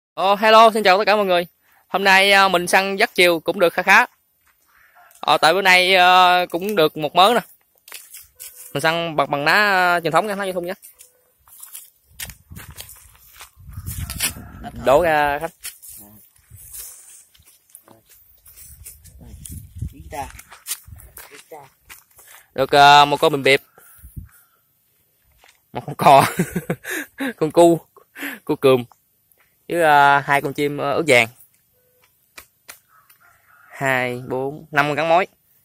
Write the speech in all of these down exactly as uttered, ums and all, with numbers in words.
Ờ, Hello, xin chào tất cả mọi người. Hôm nay ờ, mình săn dắt chiều cũng được khá khá. Ờ, tại bữa nay ờ, cũng được một mớ nè. Mình săn bằng bằng ná ờ, truyền thống nha, ná giao thông nhé. Đổ ra khách. Được ờ, một con bìm biệp, một con cò, con cu, cu cườm với ờ, hai con chim ờ, ướt vàng, hai, bốn, năm con cắn mối.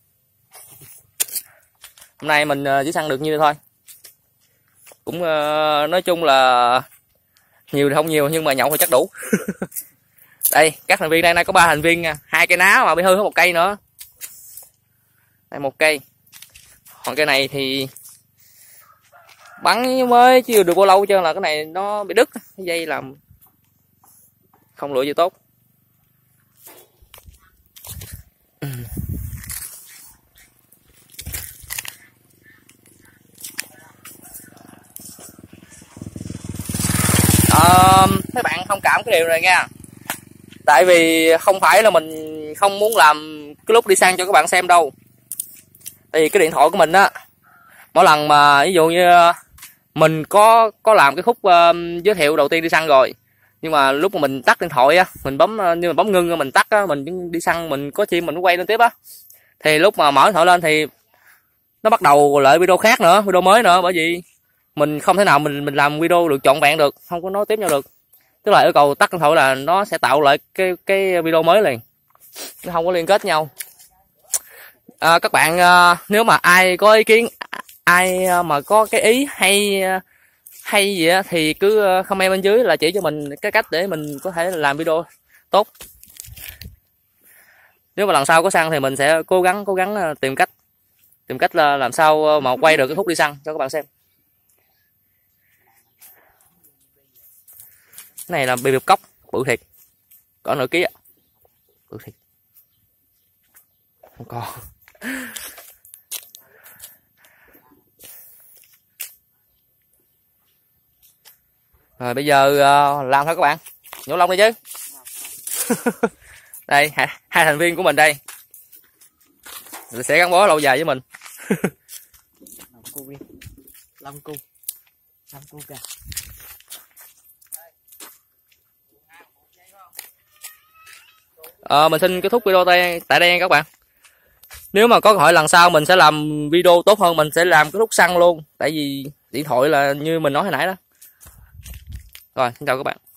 Hôm nay mình uh, chỉ săn được như thôi. Cũng uh, nói chung là nhiều thì không nhiều nhưng mà nhậu thì chắc đủ. Đây, các thành viên đây nay có ba thành viên nha, hai cây ná mà bị hư hết một cây nữa. Đây một cây. Còn cây này thì bắn mới chưa được bao lâu cho là cái này nó bị đứt, cái dây làm không lựa gì tốt. À, mấy bạn thông cảm cái điều này nha, tại vì không phải là mình không muốn làm cái lúc đi săn cho các bạn xem đâu. Thì cái điện thoại của mình á, mỗi lần mà ví dụ như mình có có làm cái khúc uh, giới thiệu đầu tiên đi săn rồi, nhưng mà lúc mà mình tắt điện thoại á, mình bấm như mà bấm ngưng mình tắt á, mình đi săn mình có chim mình quay lên tiếp á, thì lúc mà mở điện thoại lên thì nó bắt đầu lại video khác nữa, video mới nữa, bởi vì mình không thể nào mình mình làm video được trọn vẹn được, không có nối tiếp nhau được. Tức là yêu cầu tắt điện thoại là nó sẽ tạo lại cái cái video mới liền, nó không có liên kết nhau. À, các bạn à, nếu mà ai có ý kiến, ai mà có cái ý hay hay gì á thì cứ comment bên dưới là chỉ cho mình cái cách để mình có thể làm video tốt. Nếu mà lần sau có săn thì mình sẽ cố gắng cố gắng tìm cách tìm cách là làm sao mà quay được cái khúc đi săn cho các bạn xem. Cái này là bì biệp cốc bự thiệt, có nửa ký á, bự thiệt. Không có. Rồi bây giờ uh, làm thôi các bạn, nhổ lông đi chứ. Đây hai, hai thành viên của mình đây sẽ gắn bó lâu dài với mình. Long cu đi, long cu, long cu kìa. Ờ, mình xin kết thúc video tại tại đây các bạn. Nếu mà có câu hỏi lần sau mình sẽ làm video tốt hơn, mình sẽ làm cái lúc săn luôn, tại vì điện thoại là như mình nói hồi nãy đó. Rồi, xin chào các bạn.